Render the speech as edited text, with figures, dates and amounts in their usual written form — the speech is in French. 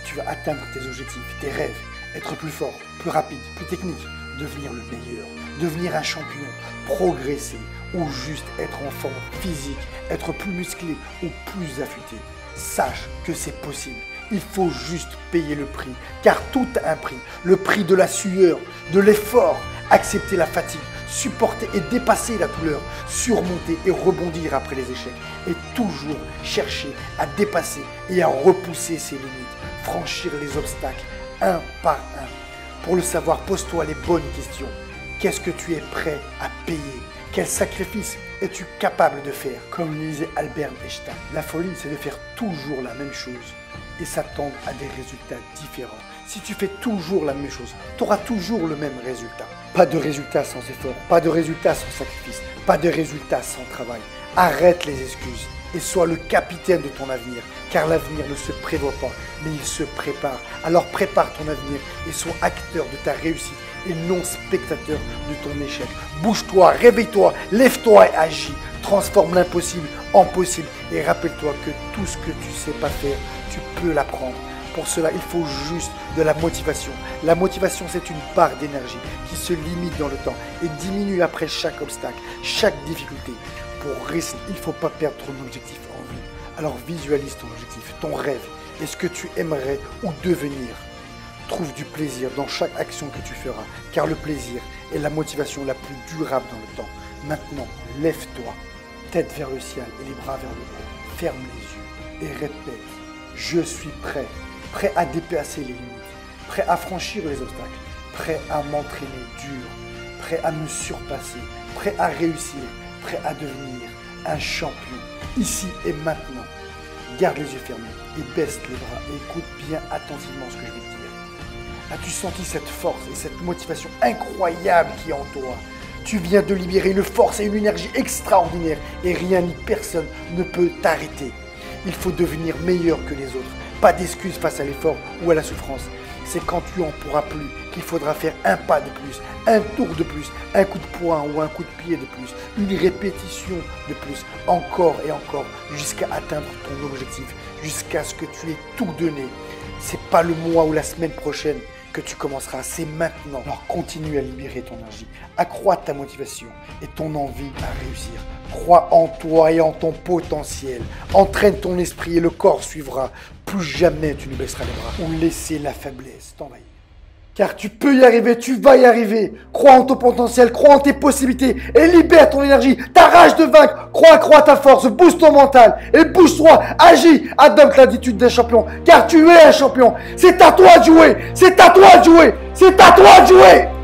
tu vas atteindre tes objectifs, tes rêves, être plus fort, plus rapide, plus technique, devenir le meilleur, devenir un champion, progresser ou juste être en forme physique, être plus musclé ou plus affûté. Sache que c'est possible. Il faut juste payer le prix, car tout a un prix. Le prix de la sueur, de l'effort, accepter la fatigue, supporter et dépasser la douleur, surmonter et rebondir après les échecs, et toujours chercher à dépasser et à repousser ses limites, franchir les obstacles un par un. Pour le savoir, pose-toi les bonnes questions. Qu'est-ce que tu es prêt à payer? Quel sacrifice es-tu capable de faire? Comme le disait Albert Einstein, la folie, c'est de faire toujours la même chose et s'attendre à des résultats différents. Si tu fais toujours la même chose, tu auras toujours le même résultat. Pas de résultat sans effort, pas de résultat sans sacrifice, pas de résultat sans travail. Arrête les excuses et sois le capitaine de ton avenir, car l'avenir ne se prévoit pas, mais il se prépare. Alors prépare ton avenir et sois acteur de ta réussite et non spectateur de ton échec. Bouge-toi, réveille-toi, lève-toi et agis. Transforme l'impossible en possible et rappelle-toi que tout ce que tu ne sais pas faire, tu peux l'apprendre. Pour cela, il faut juste de la motivation. La motivation, c'est une barre d'énergie qui se limite dans le temps et diminue après chaque obstacle, chaque difficulté. Pour réussir, il ne faut pas perdre ton objectif en vue. Alors visualise ton objectif, ton rêve et ce que tu aimerais ou devenir. Trouve du plaisir dans chaque action que tu feras, car le plaisir est la motivation la plus durable dans le temps. Maintenant, lève-toi, tête vers le ciel et les bras vers le haut. Ferme les yeux et répète, je suis prêt, prêt à dépasser les limites, prêt à franchir les obstacles, prêt à m'entraîner dur, prêt à me surpasser, prêt à réussir, prêt à devenir un champion, ici et maintenant. Garde les yeux fermés et baisse les bras et écoute bien attentivement ce que je vais te dire. As-tu senti cette force et cette motivation incroyable qui est en toi? Tu viens de libérer une force et une énergie extraordinaires et rien ni personne ne peut t'arrêter. Il faut devenir meilleur que les autres. Pas d'excuses face à l'effort ou à la souffrance. C'est quand tu en pourras plus qu'il faudra faire un pas de plus, un tour de plus, un coup de poing ou un coup de pied de plus, une répétition de plus, encore et encore, jusqu'à atteindre ton objectif, jusqu'à ce que tu aies tout donné. C'est pas le mois ou la semaine prochaine que tu commenceras, c'est maintenant. Alors continue à libérer ton énergie, accroît ta motivation et ton envie à réussir. Crois en toi et en ton potentiel. Entraîne ton esprit et le corps suivra. Plus jamais tu ne baisseras les bras ou laisser la faiblesse t'envahir. Car tu peux y arriver, tu vas y arriver. Crois en ton potentiel, crois en tes possibilités et libère ton énergie, ta rage de vaincre. Crois ta force, booste ton mental et bouge-toi, agis, adopte l'attitude d'un champion. Car tu es un champion. C'est à toi de jouer, c'est à toi de jouer, c'est à toi de jouer.